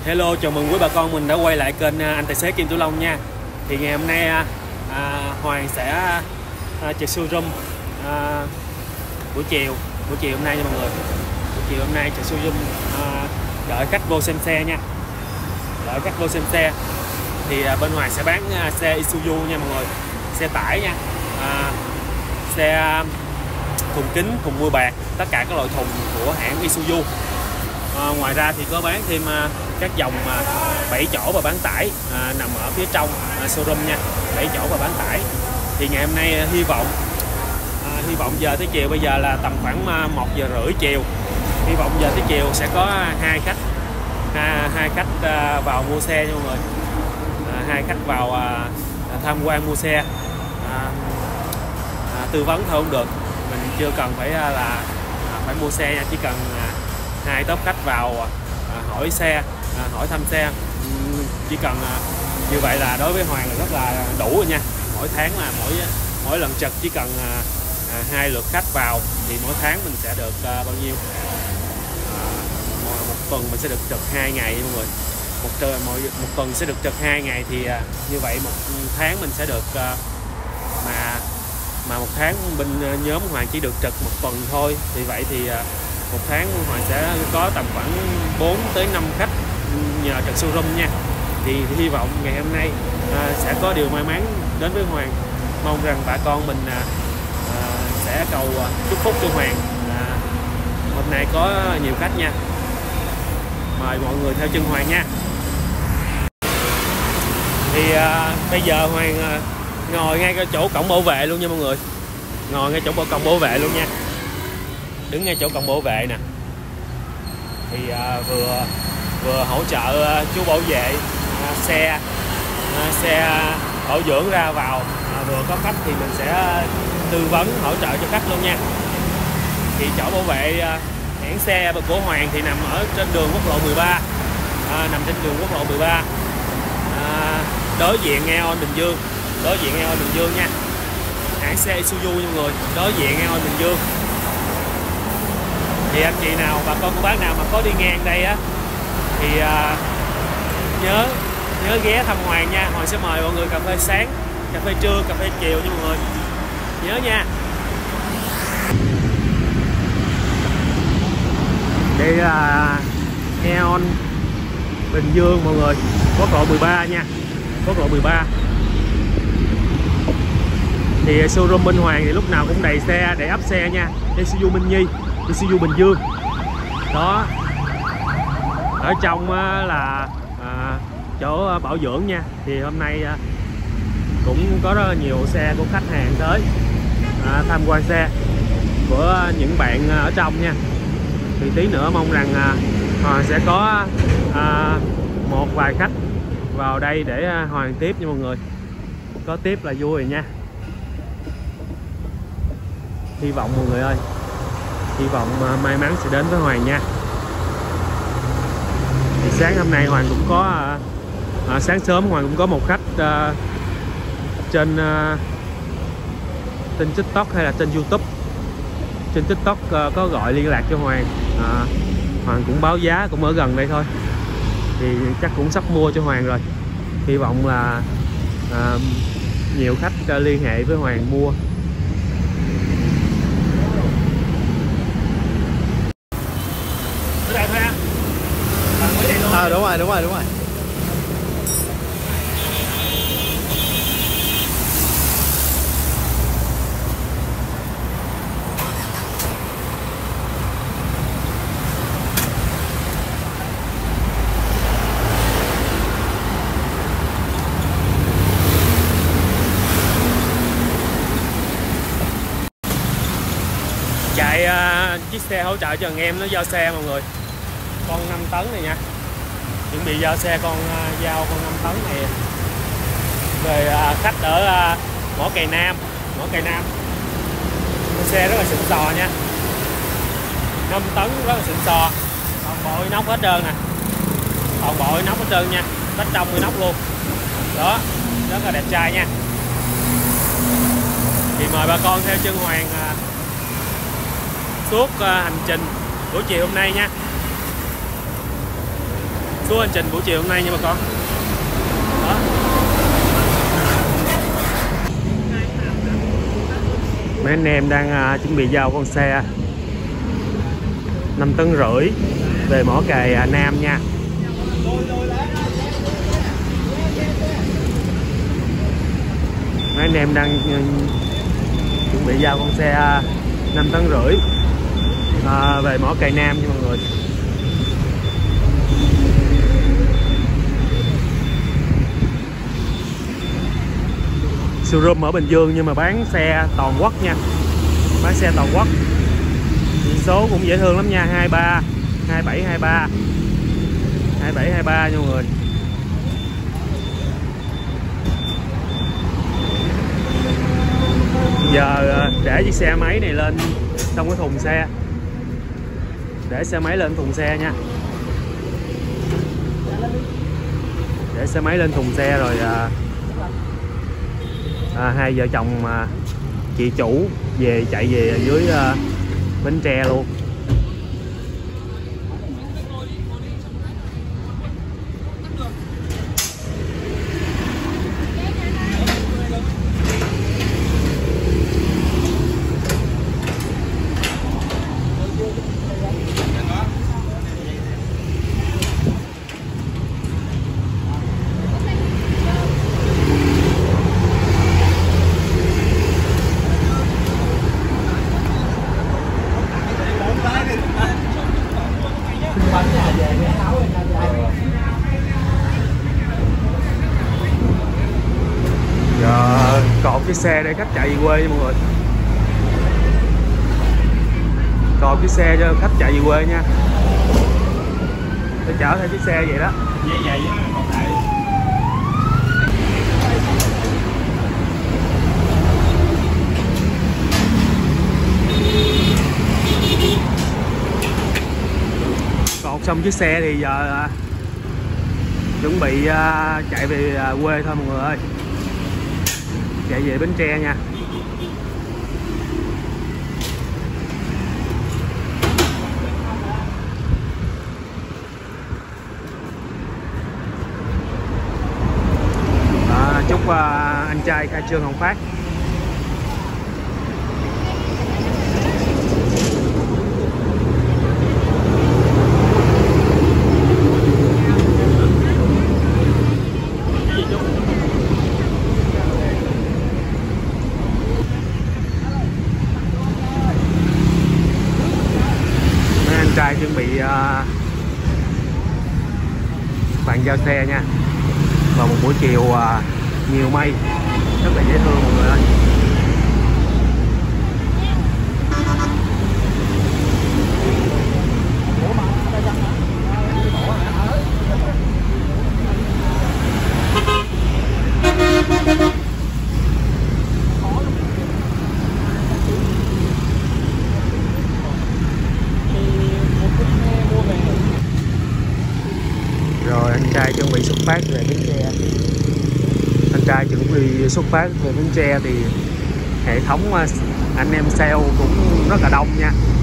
Hello, chào mừng quý bà con mình đã quay lại kênh Anh Tài Xế Kim Tử Long nha. Thì ngày hôm nay Hoàng sẽ chạy showroom buổi chiều hôm nay nha mọi người. Buổi chiều hôm nay chạy showroom đợi khách vô xem xe nha. Đợi khách vô xem xe. Thì bên Hoàng sẽ bán xe Isuzu nha mọi người. Xe tải nha. Xe thùng kính, thùng mui bạc, tất cả các loại thùng của hãng Isuzu. Ngoài ra thì có bán thêm các dòng 7 chỗ và bán tải nằm ở phía trong showroom nha, 7 chỗ và bán tải. Thì ngày hôm nay hy vọng giờ tới chiều, bây giờ là tầm khoảng 1 giờ rưỡi chiều, hy vọng giờ tới chiều sẽ có hai khách vào mua xe nha mọi người. Hai khách vào tham quan mua xe, tư vấn thôi không được, mình chưa cần phải phải mua xe nha, chỉ cần hai tốp khách vào hỏi xe, hỏi thăm xe, chỉ cần như vậy là đối với Hoàng là rất là đủ rồi nha. Mỗi tháng là mỗi lần trực chỉ cần 2 lượt khách vào thì mỗi tháng mình sẽ được bao nhiêu, một tuần mình sẽ được trực 2 ngày mọi người. Một tuần sẽ được trực 2 ngày thì như vậy một tháng mình sẽ được mà một tháng bên nhóm Hoàng chỉ được trực 1 tuần thôi, thì vậy thì một tháng Hoàng sẽ có tầm khoảng 4 tới 5 khách nhờ trực showroom nha. Thì hy vọng ngày hôm nay sẽ có điều may mắn đến với Hoàng. Mong rằng bà con mình sẽ cầu chúc phúc cho Hoàng. Hôm nay có nhiều khách nha. Mời mọi người theo chân Hoàng nha. Thì bây giờ Hoàng ngồi ngay cái chỗ cổng bảo vệ luôn nha mọi người. Ngồi ngay chỗ cổng bảo vệ luôn nha. Đứng ngay chỗ cổng bảo vệ nè. Thì vừa hỗ trợ chú bảo vệ xe bảo dưỡng ra vào, vừa có khách thì mình sẽ tư vấn hỗ trợ cho khách luôn nha. Thì chỗ bảo vệ hãng xe của Hoàng thì nằm ở trên đường quốc lộ 13, nằm trên đường quốc lộ 13, đối diện Aeon Bình Dương, nha. Hãng xe Isuzu nha mọi người, đối diện Aeon Bình Dương. Thì anh chị nào, bà con cô bác nào mà có đi ngang đây á thì nhớ ghé thăm Hoàng nha. Hoàng sẽ mời mọi người cà phê sáng, cà phê trưa, cà phê chiều nha mọi người, nhớ nha. Đây là Aeon Bình Dương mọi người, quốc lộ 13 nha, quốc lộ 13. Thì showroom bên Hoàng thì lúc nào cũng đầy xe, đầy ắp xe nha. Isuzu Minh Nhi, Isuzu Bình Dương đó. Ở trong là chỗ bảo dưỡng nha. Thì hôm nay cũng có rất là nhiều xe của khách hàng tới tham quan xe của những bạn ở trong nha. Thì tí nữa mong rằng sẽ có một vài khách vào đây để Hoàng tiếp nha mọi người. Có tiếp là vui rồi nha. Hy vọng mọi người ơi, hy vọng may mắn sẽ đến với Hoàng nha. Thì sáng hôm nay Hoàng cũng có sáng sớm Hoàng cũng có một khách trên TikTok hay là trên YouTube. Trên TikTok có gọi liên lạc cho Hoàng. Hoàng cũng báo giá, cũng ở gần đây thôi, thì chắc cũng sắp mua cho Hoàng rồi. Hy vọng là nhiều khách liên hệ với Hoàng mua. Đúng rồi. Chạy chiếc xe hỗ trợ cho thằng em nó giao xe mọi người. Con 5 tấn này nha. Chuẩn bị giao xe giao con 5 tấn này về khách ở Mỏ Cày Nam. Con xe rất là xịn sò nha. 5 tấn rất là xịn sò. Toàn bộ inox hết trơn nè. Toàn bộ inox hết trơn nha. Tách trong inox luôn. Đó, rất là đẹp trai nha. Thì mời bà con theo chân Hoàng suốt hành trình buổi chiều hôm nay nha. của hành trình buổi chiều hôm nay nha bà con. Đó. Mấy anh em đang chuẩn bị giao con xe 5,5 tấn về mỏ cày Nam nha. Mấy anh em đang chuẩn bị giao con xe 5,5 tấn về mỏ cày Nam nha mọi người. Showroom ở Bình Dương nhưng mà bán xe toàn quốc nha, bán xe toàn quốc. Số cũng dễ thương lắm nha, 23 2723 2723 nha mọi người. Giờ để chiếc xe máy này lên trong cái thùng xe, để xe máy lên thùng xe nha, để xe máy lên thùng xe rồi hai vợ chồng chị chủ chạy về dưới Bến Tre luôn. Còn cái xe để khách chạy về quê nha mọi người. Còn cái xe cho khách chạy về quê nha. Để chở theo chiếc xe vậy đó. Còn xong chiếc xe thì giờ chuẩn bị chạy về quê thôi mọi người ơi. Chạy về Bến Tre nha. Chúc anh trai khai trương hồng phát. Trai chuẩn bị bàn giao xe nha, vào một buổi chiều nhiều mây, rất là dễ thương mọi người ơi. Rồi anh trai chuẩn bị xuất phát về Bến Tre. Anh trai chuẩn bị xuất phát về Bến Tre thì hệ thống anh em sale cũng rất là đông nha.